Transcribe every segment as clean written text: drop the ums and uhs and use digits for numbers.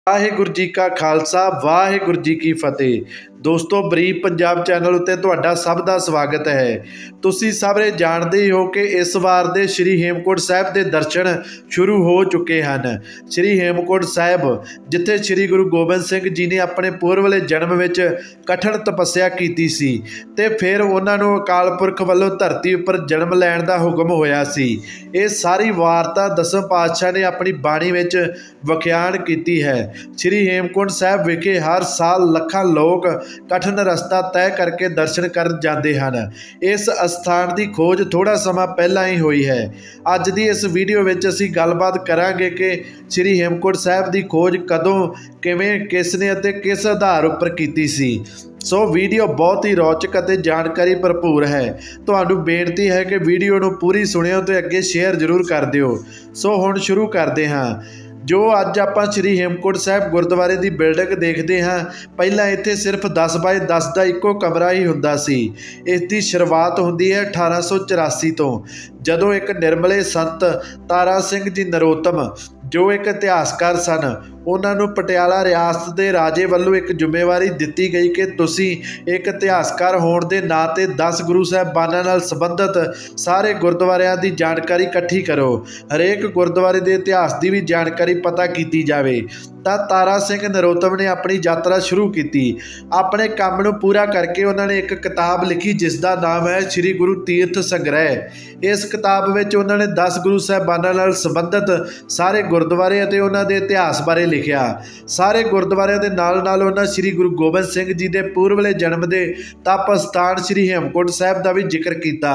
वाहिगुरू जी का खालसा वाहिगुरू जी की फतेह। दोस्तों बरीफ पंजाब चैनल उत्ते तुहाडा सब दा स्वागत है। तुसीं सारे जानते ही हो कि इस बार दे श्री हेमकुंट साहिब के दर्शन शुरू हो चुके हैं। श्री हेमकुंट साहिब जिथे श्री गुरु गोबिंद सिंह जी ने अपने पूर्वले जन्म विच कठिन तपस्या की सी ते फिर उन्होंने अकाल पुरख वालों धरती उपर जन्म लैण का हुक्म होया सी। ये सारी वारता दसम पातशाह ने अपनी बाणी विच वख्यान की है। श्री हेमकुंट साहिब विखे हर साल लखां लोग कठिन रस्ता तय करके दर्शन कर जाते हैं। इस अस्थान की खोज थोड़ा समा पहला ही हुई है। अज की इस वीडियो में असी गलबात करांगे कि श्री हेमकुंट साहिब की खोज कदों किवें किसने अते किस आधार उपर की सी। सो वीडियो बहुत ही रोचक और जानकारी भरपूर है। तो बेनती है कि वीडियो नूं पूरी सुनियो तो अगे शेयर जरूर कर दिओ। सो हुण शुरू करते हैं। जो अज आप श्री हेमकुंट साहिब गुरुद्वारे की बिल्डिंग देखते हैं, पहला इत्थे सिर्फ 10 बाय 10 का एको कमरा ही हुंदा सी। इसकी शुरुआत होंदी है 1884 तो, जदों एक निर्मले संत तारा सिंह जी नरोत्तम जो एक इतिहासकार सन, उन्होंने पटियाला रियासत के राजे वालों एक जिम्मेवारी दी गई कि तुसी एक इतिहासकार होने के नाते 10 गुरु साहिबानां नाल संबंधित सारे गुरुद्वारियां की जानकारी इकट्ठी करो। हरेक गुरुद्वारे के इतिहास की भी जानकारी पता की जाए। तो तारा सिंह नरोत्तम ने अपनी यात्रा शुरू की। अपने काम नूं पूरा करके उन्होंने एक किताब लिखी जिसका नाम है श्री गुरु तीर्थ संग्रह। इस किताब में उन्होंने 10 गुरु साहिबानां नाल संबंधित सारे गुरुद्वारे और उन्हों के इतिहास बारे लिखा। सारे गुरुद्वारियां दे नाल नाल उन्होंने श्री गुरु गोबिंद सिंह जी के पूर्वले जन्म के तप अस्थान श्री हेमकुंट साहिब का भी जिक्र किया।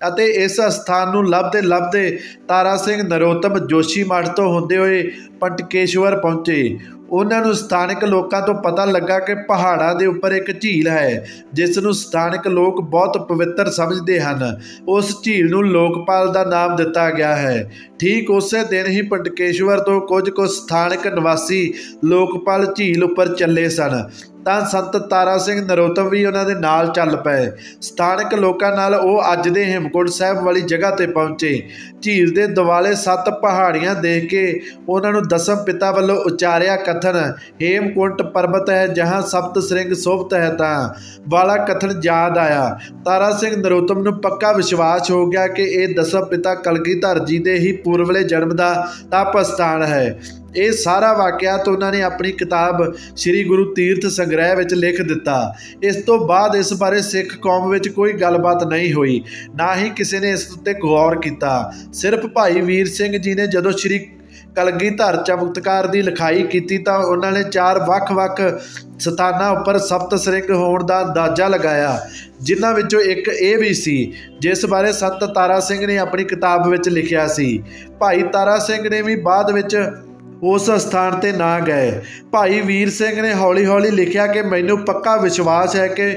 इस अस्थान नूं लभदे तारा सिंह नरोत्तम जोशी मठ तो होंदे हुए पंटकेश्वर पहुँचे। उन्होंने स्थानिक लोगों तो पता लगा कि पहाड़ों के उपर एक झील है जिसनों स्थानिक लोग बहुत पवित्र समझते हैं। उस झील नूं लोकपाल का नाम दिता गया है। ठीक उस दिन ही पंटकेश्वर तो कुछ स्थानिक निवासी लोकपाल झील उपर चले सन। तो संत तारा सिंह नरोत्तम भी उन्होंने नाल चल पे। स्थानिक लोगों नाल वो अज दे हेमकुंट साहिब वाली जगह ते पहुँचे। झील के दुआले 7 पहाड़ियां देख के उन्होंने दसम पिता वालों उचारिया कथन हेमकुंट पर्वत है जहाँ सप्त श्रृंग शोभित है वाला कथन याद आया। तारा सिंह नरोत्तम नूं पक्का विश्वास हो गया कि यह दसम पिता कलगीधर जी के ही पूर्वले जन्म का तप स्थान है। ये सारा वाकया तो उन्होंने अपनी किताब श्री गुरु तीर्थ संग्रह में लिख दिता। इस तो बाद इस बारे सिख कौम में कोई गलबात नहीं हुई, ना ही किसी ने इस उत्ते गौर किया। सिर्फ भाई वीर सिंह जी ने जदों श्री कलगीधर चमत्कार की लिखाई की तो उन्होंने 4 ਵੱਖ-ਵੱਖ स्थानों उपर सप्त श्रृंग होने का अंदाजा लगाया, जिन्हां विचों एक ये भी सी जिस बारे संत तारा सिंह ने अपनी किताब में लिखा सी। भाई तारा सिंह ने भी बाद विच उस स्थान ते ना गए। भाई वीर सिंह ने हौली हौली लिखा कि मैनू पक्का विश्वास है कि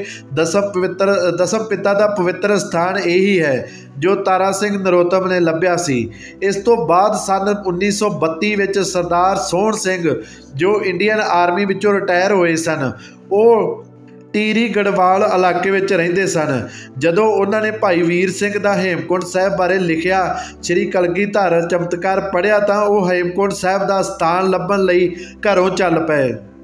दसम पिता का पवित्र स्थान यही है जो तारा सिंह नरोत्तम ने लभ्या सी। इस तो बाद सन 1932 विच सरदार सोहण सिंह जो इंडियन आर्मी विचों रिटायर हुए सन, वो टीरी गढ़वाल इलाके में रहिंदे सन। जदों उन्होंने भाई वीर सिंह का हेमकुंट साहिब बारे लिखा श्री कलगीधर चमत्कार पढ़िया तो वह हेमकुंट साहिब का स्थान लभण लई घरों चल पे।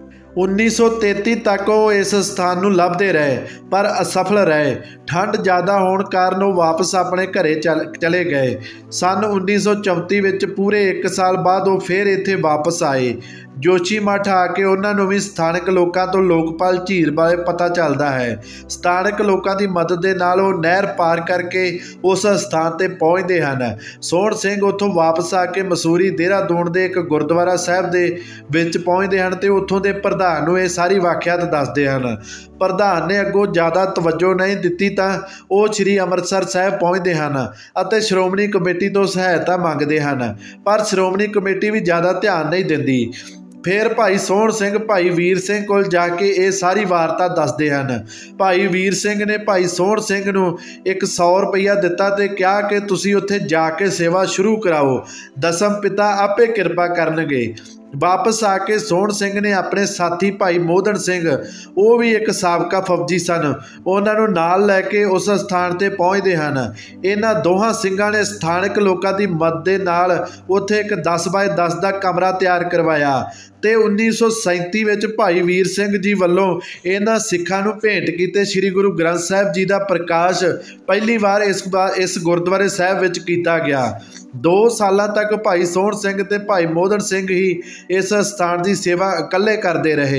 1933 तक वो इस स्थान नूं लभदे रहे पर असफल रहे। ठंड ज़्यादा होने कारण वो वापस अपने घरे चले गए। सन 1934 विच पूरे 1 साल बाद वो फिर इत्थे वापस आए। जोशी मठ आके उन्होंने भी स्थानिक लोगों तो लोकपाल झील बारे पता चलता है। स्थानिक लोगों की मदद के नाल वो नहर पार करके उस स्थान पर पहुँचते हैं। सोहण सिंह उत्थों वापस आके मसूरी देहरादून के एक गुरुद्वारा साहिब के विच पहुँचते हैं तो उत्थों के प्रधान नूं ये सारी वाकियात दसदे हैं। प्रधान ने अगों ज़्यादा तवज्जो नहीं दी तो वो श्री अमृतसर साहिब पहुँचते हैं और श्रोमणी कमेटी तो सहायता मंगते हैं, पर श्रोमणी कमेटी भी ज़्यादा ध्यान नहीं देती। फिर भाई सोहण सिंह भाई वीर सिंह को जाके ये सारी वारता दसते हैं। भाई वीर सिंह ने भाई सोहण सिंह नूं 100 रुपया दिता तो कहा कि तुसीं उत्थे जाके सेवा शुरू कराओ, दसम पिता आपे किरपा करनगे। वापस आके सोहण सिंह ने अपने साथी भाई मोदन सिंह, वो भी एक साबका फौजी सन, उन्होंने नाल लैके उस स्थान ते पहुँचते हैं। इन्हां दोहां ਸਿੰਘਾਂ ने स्थानक लोगों की मदद दे नाल उत्थे एक 10 बाय 10 का कमरा तैयार करवाया ते 1937 विच भाई वीर सिंह जी वल्लों इन्हां सिखां नूं भेंट कीते श्री गुरु ग्रंथ साहिब जी का प्रकाश पहली बार इस गुरुद्वारे साहिब विच कीता गया। 2 साल तक भाई सोहण सिंह ते भाई मोदन सिंह ही इस स्थान की सेवा इकल्ले करते रहे।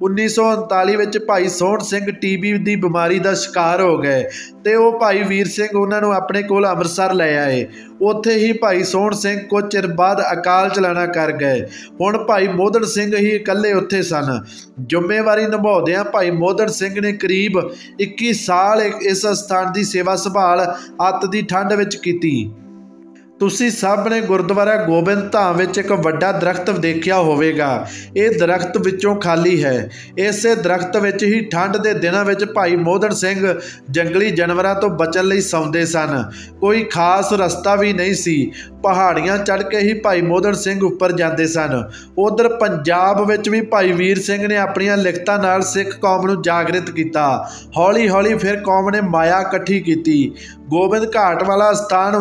1939 विच भाई सोहण सिंह TB की बीमारी का शिकार हो गए ते वो भाई वीर सिंह उन्होंने अपने कोल अमृतसर ले आए। उत्थे ही भाई सोहण सिंह कुछ चिर बाद अकाल चलाना कर गए। हुण भाई मोदन सिंह ही इकल्ले उत्थे सन। जिम्मेवारी निभाउंदिआं भाई मोदन सिंह ने करीब 21 साल इस स्थान की सेवा संभाल अत की ठंड विच कीती। तुसी सब ने गुरुद्वारा गोबिंद धाम विच एक वड्डा दरख्त देखिया होवेगा। ये दरख्त विचों खाली है। इस दरख्त विच ही ठंड के दिनों में भाई मोदन सिंह जंगली जानवरों तो बचन लई सौंदे सन। कोई खास रस्ता भी नहीं सी, पहाड़ियां चढ़ के ही भाई मोदन सिंह उपर जाते सन। उधर पंजाब विच भी भाई वीर सिंह ने अपनियां लिखतां नाल सिख कौम नूं जागृत किया। हौली हौली फिर कौम ने माया इकट्ठी की। गोबिंद घाट वाला स्थान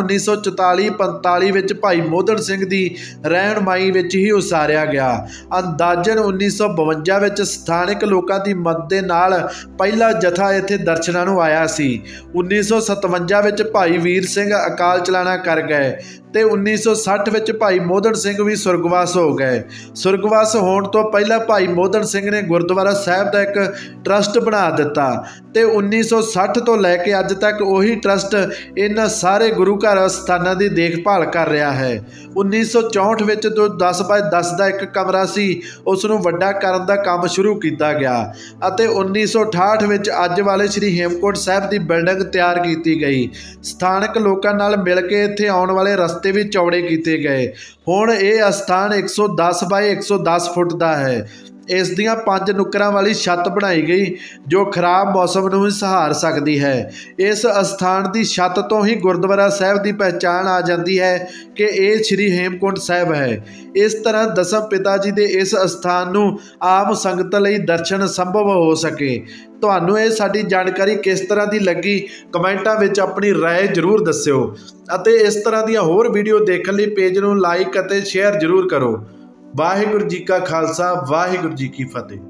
1944-45 विच भाई मोदन सिंह की रहनुमाई विच ही उसारिया गया। अंदाजन 1952 विच स्थानिक लोगों की मदद दे नाल पहला जथा इत्थे दर्शनां नूं आया सी। 1957 विच भाई वीर सिंह अकाल चलाना कर गए ते 1960 विच भाई मोदन सिंह भी सुरगवास हो गए। सुरगवास होने तो पहला भाई मोदन सिंह ने गुरुद्वारा साहिब का एक ट्रस्ट बना दिता ते 1960 तो लैके अज तक वही ट्रस्ट इन सारे गुरु घर स्थानों की देखभाल कर रहा है। 1964 विच जो 10 बाय 10 का एक कमरा सी उसनूं वड्डा करन दा काम शुरू किया गया अते 1968 विच अज वाले श्री हेमकुंट साहिब की बिल्डिंग तैयार की गई। स्थानक लोगों नाल मिल के इत्थे आउण वाले रस्ते भी चौड़े किए गए। हुण ये स्थान 110 बाय 110 फुट का है। इस दियां 5 नुकरां वाली छत बनाई गई जो खराब मौसम नूं भी सहार सकती है। इस स्थान की छत तो ही गुरुद्वारा साहिब की पहचान आ जाती है कि ये श्री हेमकुंट साहिब है। इस तरह दसम पिता जी के इस स्थान नूं आम संगत लई दर्शन संभव हो सके। तुहानूं ये साडी जानकारी किस तरह की लगी, कमेंटां विच अपनी राय जरूर दस्सिओ अते इस तरह दी होर वीडियो देखण लई पेज नूं लाइक अते शेयर जरूर करो। वाहिगुरू जी का खालसा, वाहिगुरू जी की फतेह।